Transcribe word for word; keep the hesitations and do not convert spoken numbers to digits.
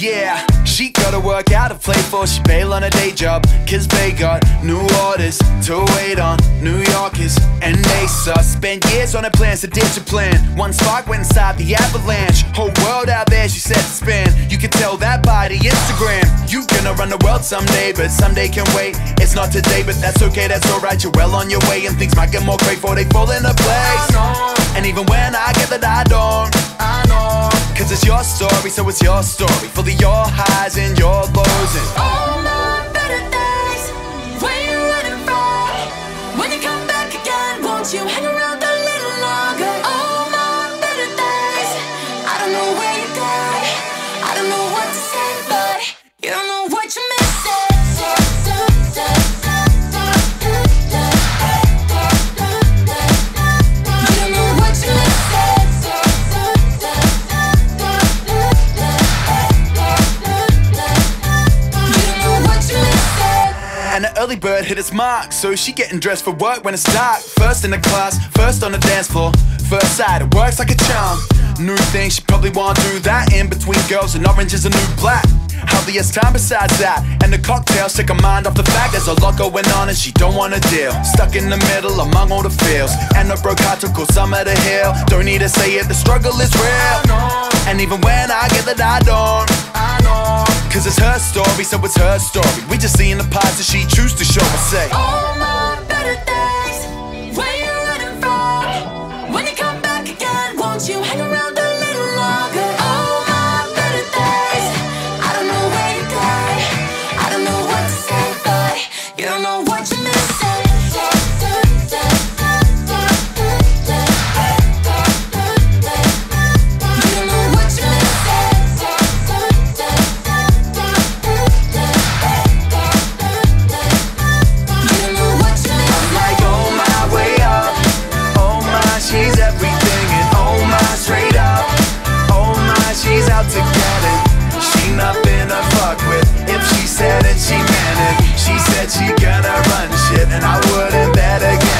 Yeah, she gotta work out to play for, she bail on a day job, cause they got new orders to wait on. New Yorkers and they sus. Spent years on her plans to ditch a plan. One spark went inside the avalanche. Whole world out there she set to spin. You can tell that by the Instagram. You gonna run the world someday, but someday can wait. It's not today, but that's okay, that's alright. You're well on your way and things might get more great before they fall into place. And even when I get that I don't, I know, cause it's your story, so it's your story. Full of your highs and your lows and all my better days, where you running from? When you come back again, won't you hang around a little longer? All my better days, I don't know where you're going, I don't know what to say, but you don't know what you're missing. And the early bird hit its mark, so she getting dressed for work when it's dark. First in the class, first on the dance floor, first sight, it works like a charm. New thing, she probably won't do that. In between girls and orange is a new black. Healthiest time besides that, and the cocktails take her mind off the fact there's a lot going on and she don't wanna deal. Stuck in the middle among all the feels, and the broke heart took all summer to heal. Don't need to say it, the struggle is real. And even when I get that I don't, I know, cause it's her story, so it's her story. We just seeing the parts that she choose to show us. Say all my better days, where you running from? When you come back again, won't you hang around a little longer? All my better days, I don't know where you're going, I don't know what to say, but you don't know what you're missing. She gonna run shit, and I wouldn't bet again.